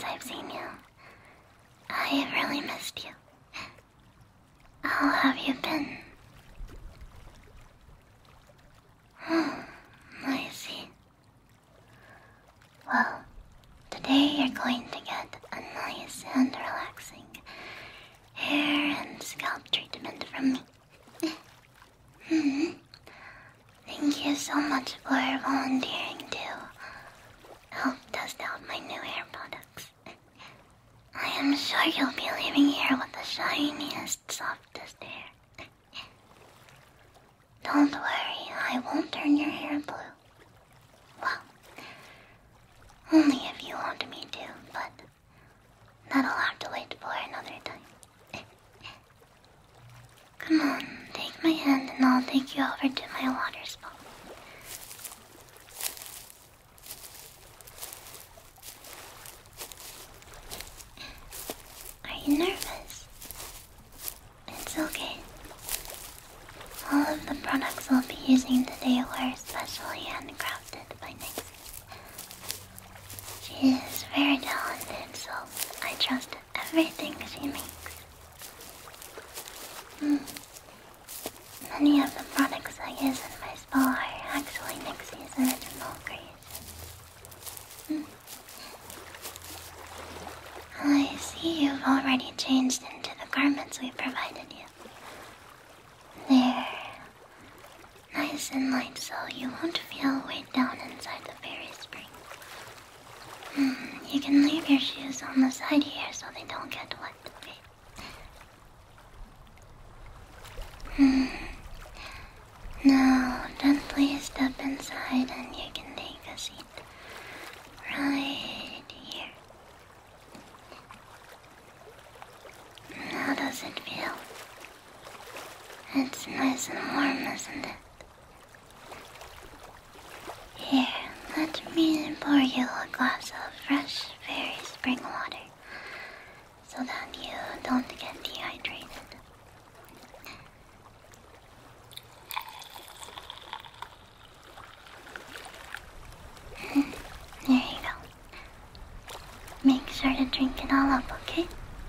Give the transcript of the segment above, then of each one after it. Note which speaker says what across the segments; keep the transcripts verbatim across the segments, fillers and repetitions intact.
Speaker 1: I've seen you. I have really missed you. How have you been? Hmm, I see. Well, today you're going to get a nice and relaxing hair and scalp treatment from me. Hmm. Thank you so much for volunteering to help test out my new hair products. I am sure you'll be leaving here with the shiniest, softest hair. Don't worry, I won't turn your hair blue. Well, only if you want me to, but that'll have to wait for another time. Come on, take my hand and I'll take you over to my water spa. Are you nervous? It's okay. All of the products I'll be using today were specially handcrafted by Nixie. She is very talented, so I trust everything she makes. Hmm. Many of the products I use in my spa are actually Nixie's original creations. Hmm. I see you've already changed into the garments we provided you. They're nice and light, so you won't feel weighed down inside the fairy spring. Hmm. You can leave your shoes on the side here so they don't get wet, okay? Hmm. Now, gently step inside and you can take a seat right here. How does it feel? It's nice and warm, isn't it? Here, let me pour you a glass of fresh fairy spring water so that you don't get dehydrated. There you go. Make sure to drink it all up, okay?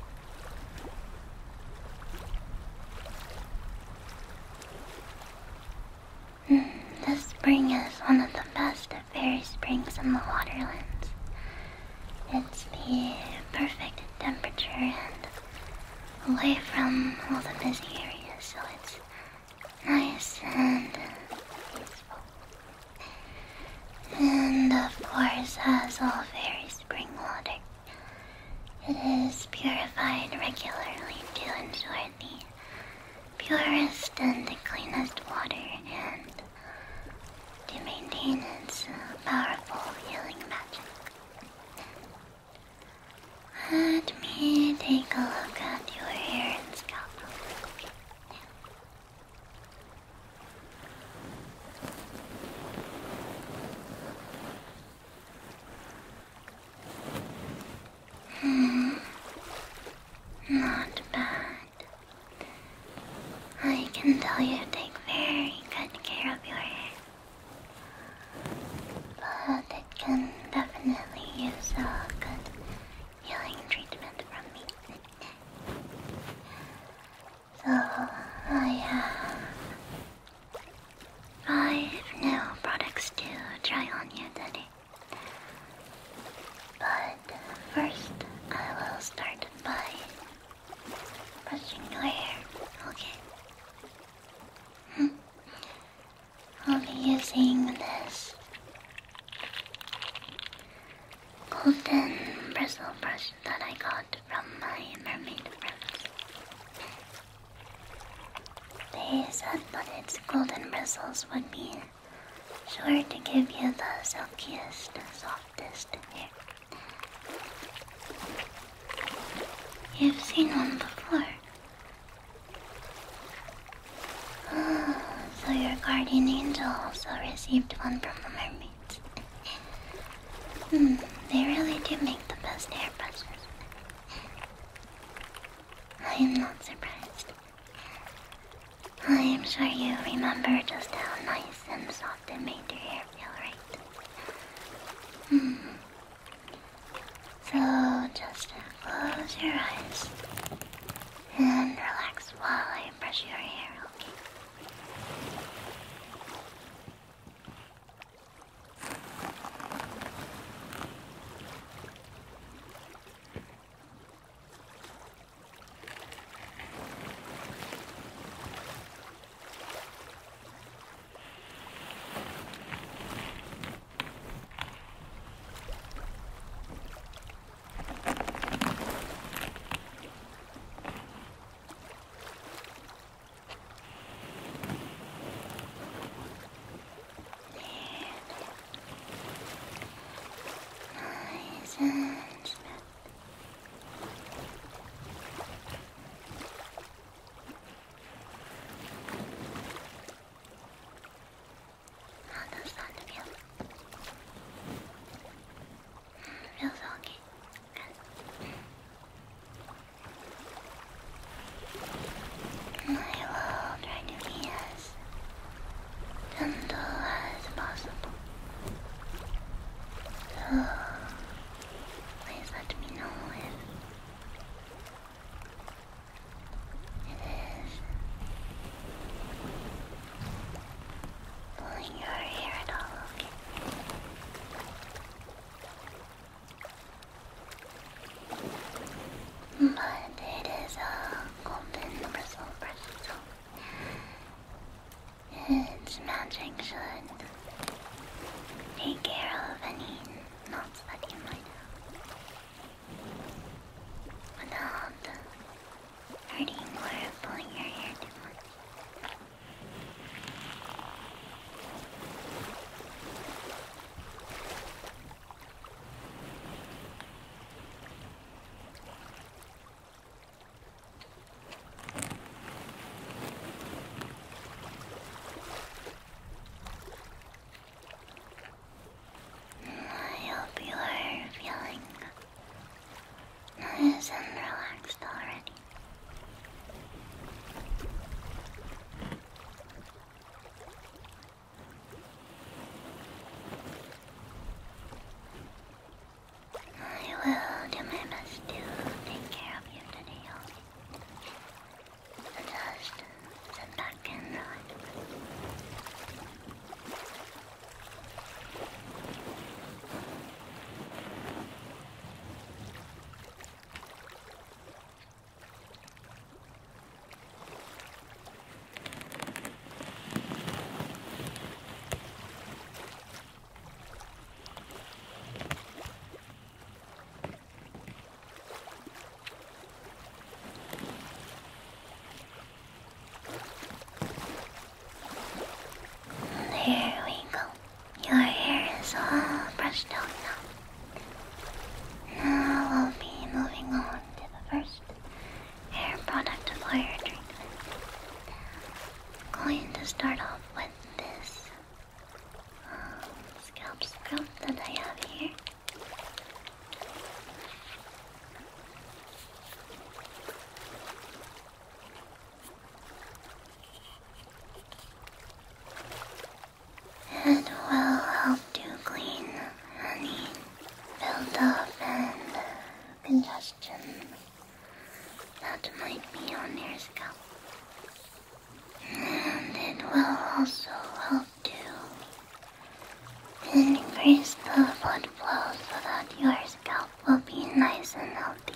Speaker 1: Mm, this spring is one of the best fairy springs in the waterlands. It's the perfect temperature and away from all the busy areas, so it's nice and peaceful. And of course, as all fairy spring water, it is purified regularly to ensure the purest and the cleanest water and to maintain its uh, powerful healing magic. Let me take a look at your hair and scalp. Hmm, not bad. I can tell you take very good care of your hair, but it can definitely use a good healing treatment from me. So I have five new products to try on you today. But first, I will start by brushing your hair, okay? Hmm. I'll be using this golden bristle brush that I got from my mermaid friends. They said that its golden bristles would be sure to give you the silkiest, softest hair. You've seen one before. Oh, so your guardian angel also received one from the mermaids. Hmm, they really do make the best hair brushes. I am not surprised. I am sure you remember just how nice and soft it made your hair feel, right? Hmm. So close your eyes and relax while I brush your hair, okay? Nice and smooth. How does that feel? Feels okay. Good. I will try to be as gentle as possible. So, please let me know if it is pulling your hair at all, okay? But it is a golden bristle brush, so its magic should take care of any knots that you might have without hurting or pulling your hair too much. I hope you are feeling nice and relaxed already. I will do my best to take care of you today, okay? So just sit back and relax. There we go. Your hair is all brushed out now. Now we'll be moving on to the first hair product for your treatment. I'm going to start off with this um, scalp scrub that I have here. It will help to clean any buildup and congestion that might be on your scalp. And it will also help to increase the blood flow so that your scalp will be nice and healthy.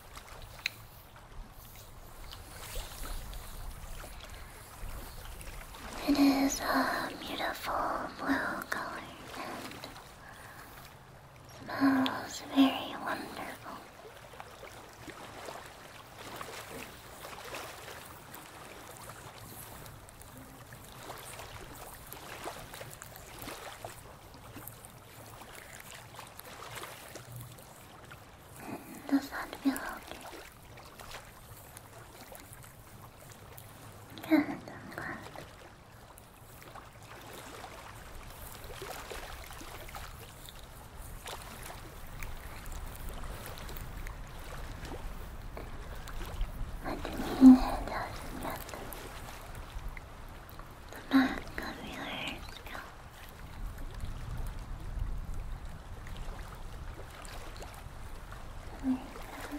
Speaker 1: It is a beautiful blue color and smells very wonderful. Does that feel okay? Good, I'm glad. Let me just get the back of your scalp. There we go.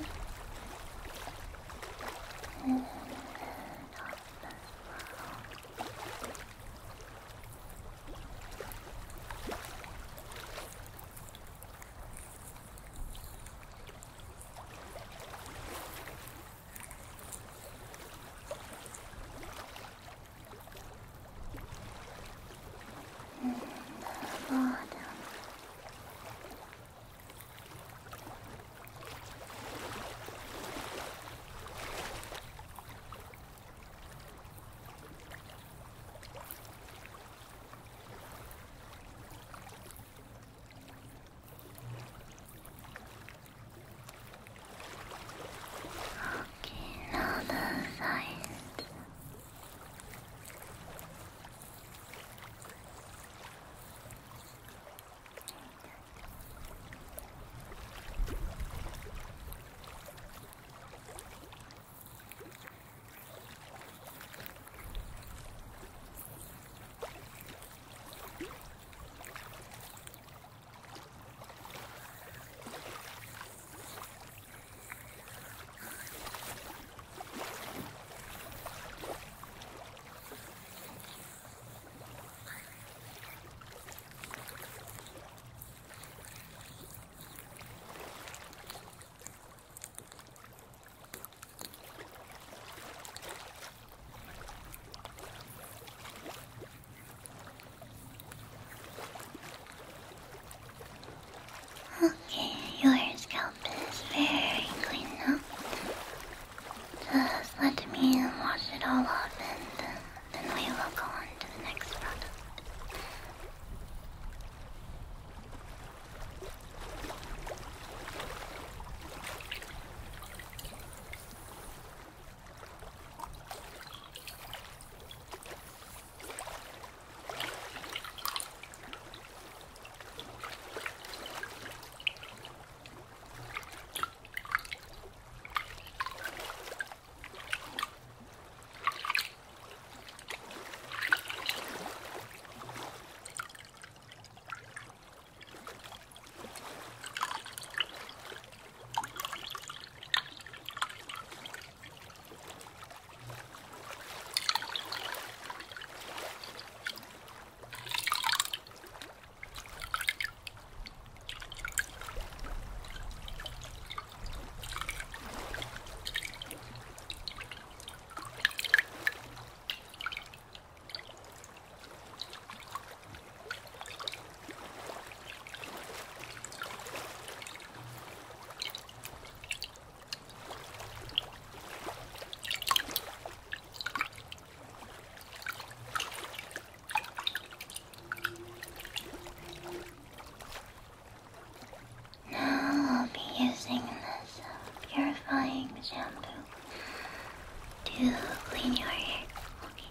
Speaker 1: shampoo to clean your hair. Okay.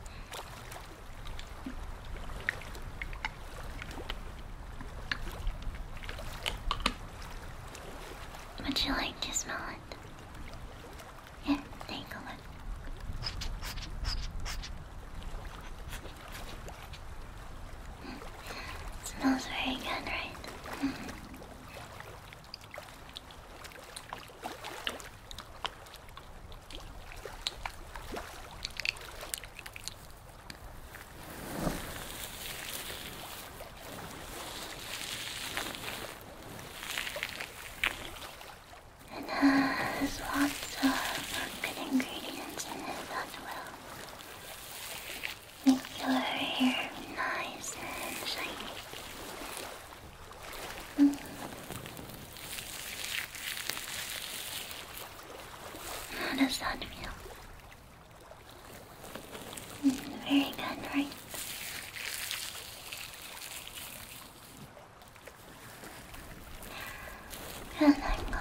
Speaker 1: Would you like to smell it? Yeah, take a look. It smells very good, right? Mm-hmm. It has lots of good ingredients in it that will make your hair nice and shiny. Mm. How does that feel? Mm, very good, right? Good, I'm glad.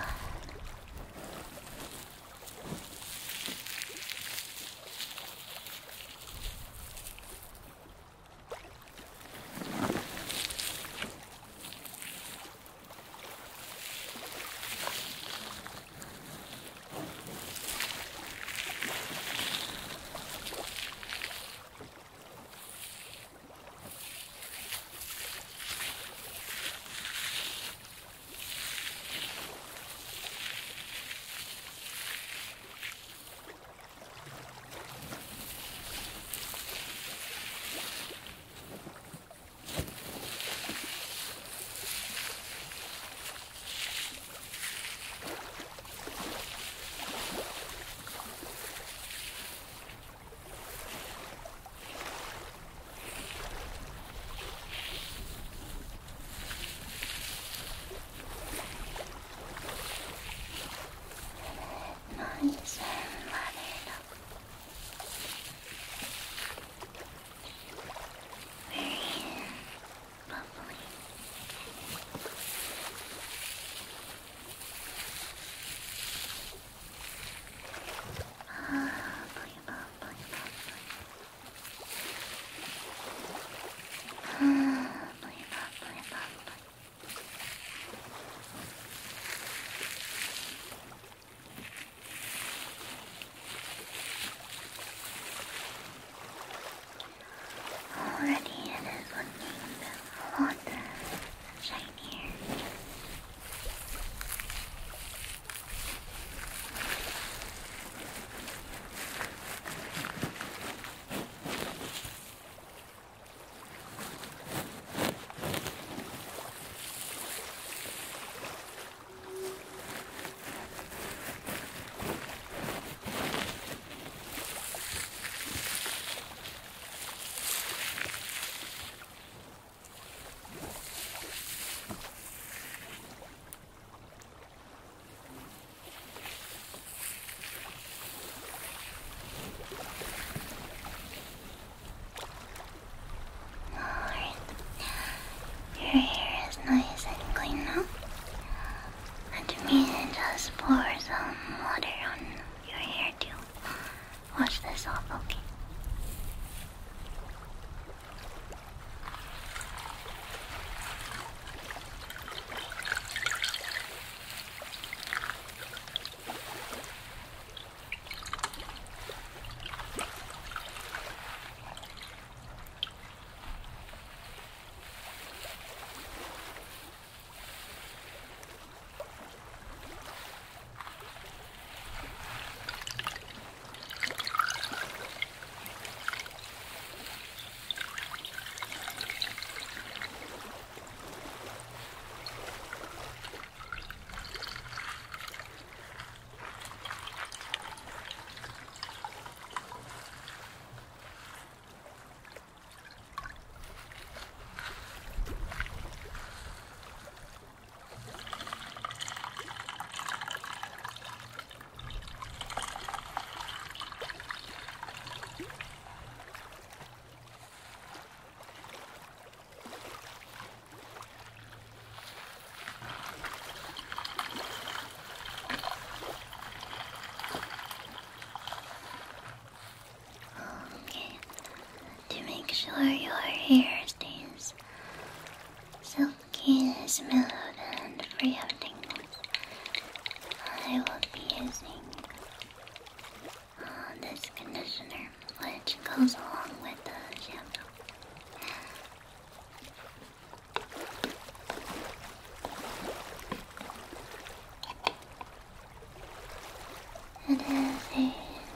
Speaker 1: It is a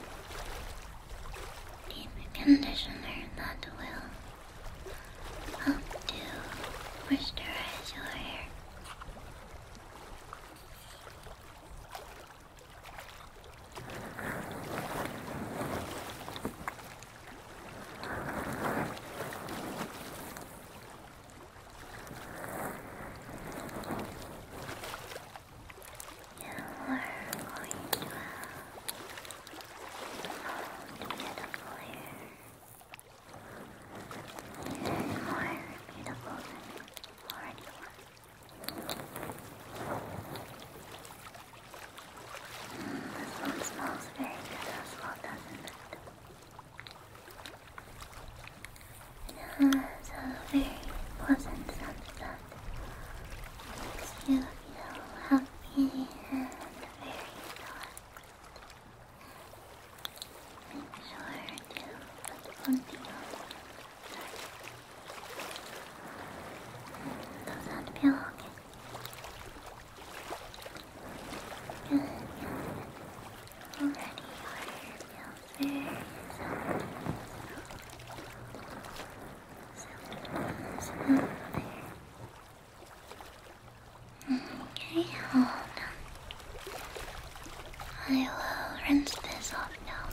Speaker 1: deep conditioner that will help to moisturize your hair. It's a very pleasant scent that makes you feel happy and very relaxed. Make sure to put something on. Does that feel okay? Good, good, good. Already your hair feels very soft. Okay, hold on. I will rinse this off now.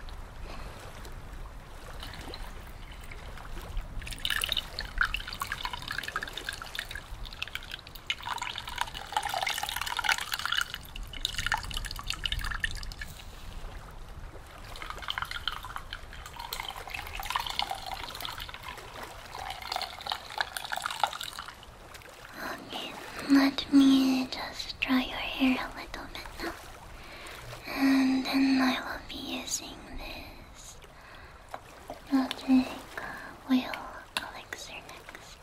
Speaker 1: Okay, let me just dry your hair a little bit now. And then I will be using this magic oil elixir next.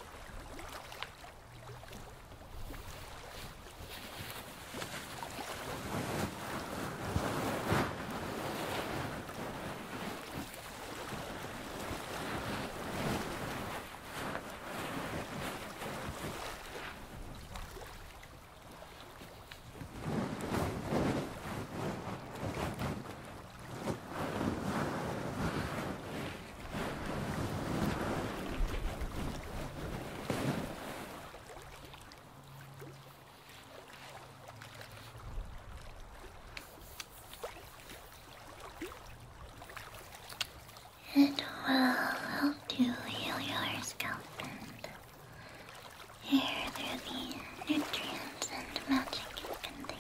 Speaker 1: It will help to heal your scalp and hair through the nutrients and magic it contains.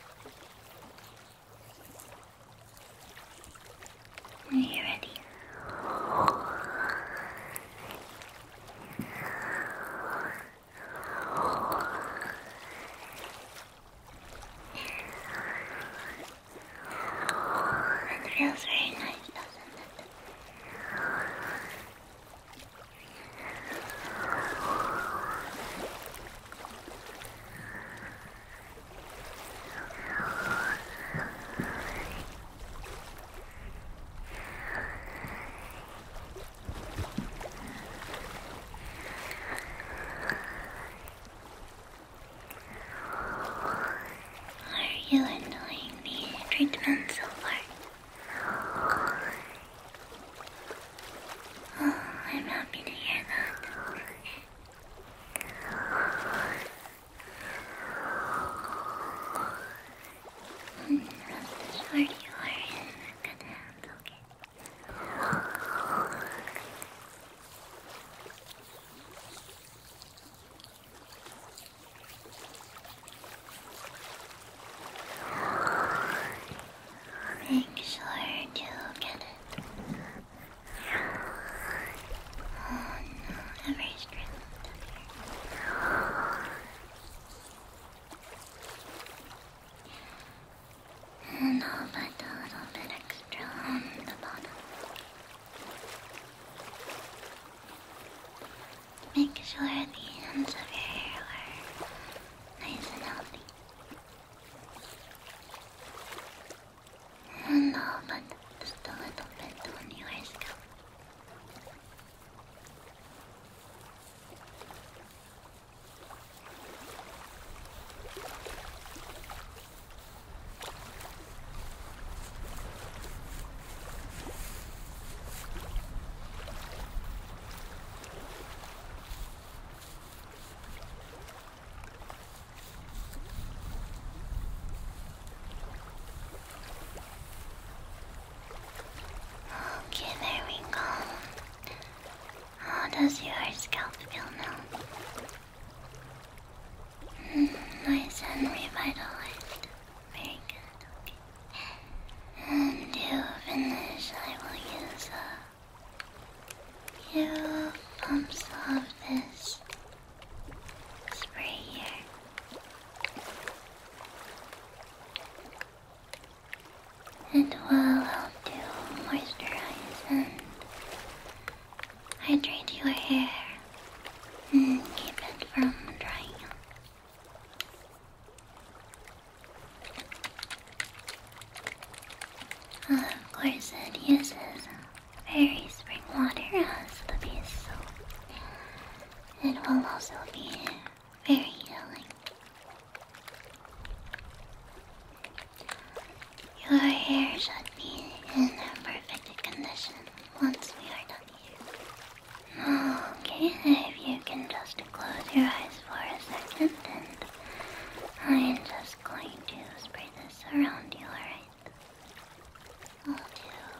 Speaker 1: Are you ready? It feels very nice, doesn't it? Are you enjoying the treatment so far? Oh, I'm happy to hear that. Mm, Rest assured you are in good hands, okay? Make sure to get it. Oh no, every strip and I'll put a little bit extra on the bottom. Make sure the ends of your hair are nice and healthy. And I'll put just a little bit on your scalp. It will help to moisturize and hydrate your hair and keep it from drying out. Of course, it uses fairy spring water as the base, so it will also be very healing. Your hair should be in perfect condition once we are done here. Okay, if you can just close your eyes for a second, and I'm just going to spray this around you, alright? I'll do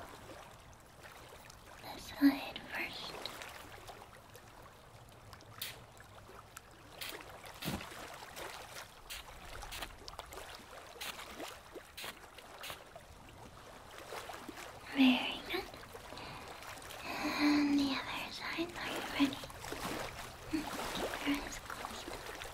Speaker 1: this side first. Very good. And the other side, are you ready? Keep your eyes closed.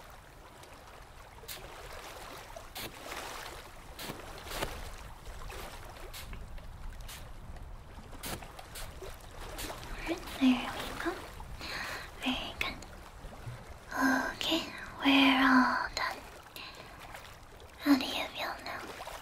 Speaker 1: Alright, there we go. Very good. Okay, we're all done. How do you feel now?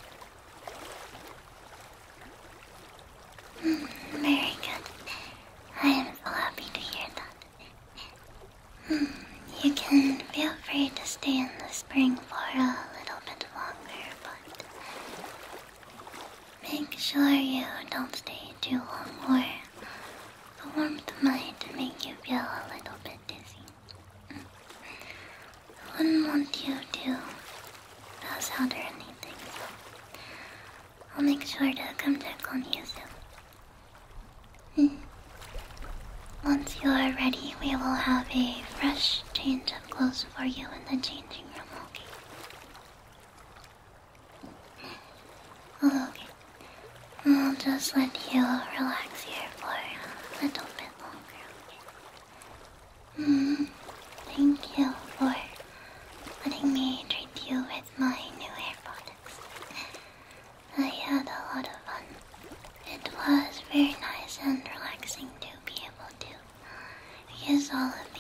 Speaker 1: Mm, very good. I am so happy to hear that. Mm, you can feel free to stay in the spring for a little bit longer, but make sure you don't stay too long, or the warmth might make you feel a little bit dizzy. Mm. I wouldn't want you to pass out or anything, so I'll make sure to come check on you soon. Mm. Once you are ready, we will have a fresh change of clothes for you in the changing room, okay? Okay. I'll just let you relax here for a little bit longer, okay? Mm. Thank you for letting me treat you with my new hair products. I had a lot of fun. It was very nice and relaxing to be able to use all of